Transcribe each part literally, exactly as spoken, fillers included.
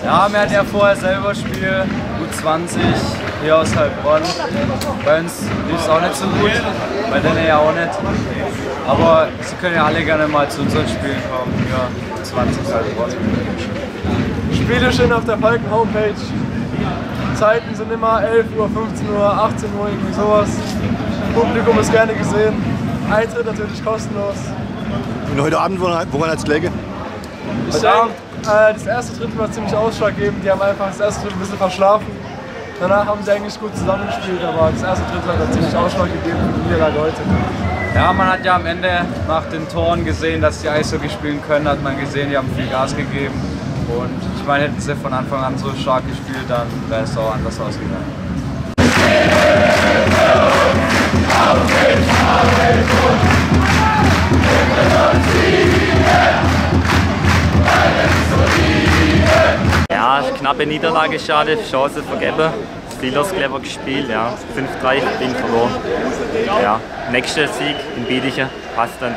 Ja, wir hatten ja vorher selber Spiel, U zwanzig, hier aus Heilbronn. Bei uns lief es auch nicht so gut, bei denen ja auch nicht. Aber sie können ja alle gerne mal zu unseren Spielen kommen, ja, U zwanzig Heilbronn. Spiele stehen auf der Falken Homepage. Zeiten sind immer elf Uhr, fünfzehn Uhr, achtzehn Uhr, irgendwie sowas. Publikum ist gerne gesehen. Eintritt natürlich kostenlos. Und heute Abend, woran hat es gelegen? Ich denke, äh, das erste Drittel war ziemlich ausschlaggebend. Die haben einfach das erste Drittel ein bisschen verschlafen. Danach haben sie eigentlich gut zusammengespielt, aber das erste Drittel hat ziemlich ausschlaggebend für die Niederlage heute. Ja, man hat ja am Ende nach den Toren gesehen, dass die Eishockey spielen können, hat man gesehen, die haben viel Gas gegeben. Und ich meine, hätten sie von Anfang an so stark gespielt, dann wäre es auch anders ausgegangen. Ja, knappe Niederlage, schade, Chance vergeben. Steelers clever gespielt, ja. fünf drei, Ding verloren. Ja, nächster Sieg in Bietigheim, passt dann.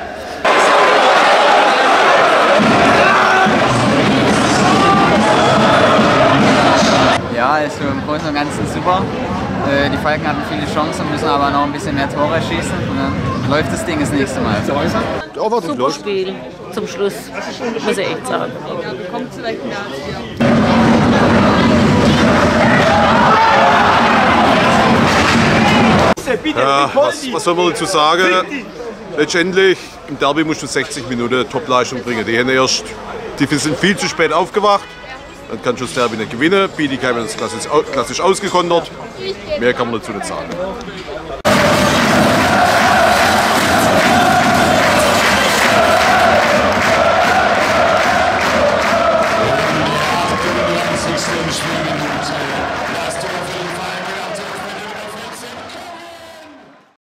Ja, also im Großen und Ganzen super. Die Falken hatten viele Chancen, müssen aber noch ein bisschen mehr Tore schießen. Und dann läuft das Ding das nächste Mal. Super Spiel zum Schluss, muss ich echt sagen. Kommt vielleicht nach. Ja, was, was soll man dazu sagen? Letztendlich, im Derby musst du sechzig Minuten Topleistung bringen. Die haben erst, die sind viel zu spät aufgewacht. Dann kannst du das Derby nicht gewinnen. Bietigheim hat das klassisch, klassisch ausgekontert. Mehr kann man dazu nicht sagen.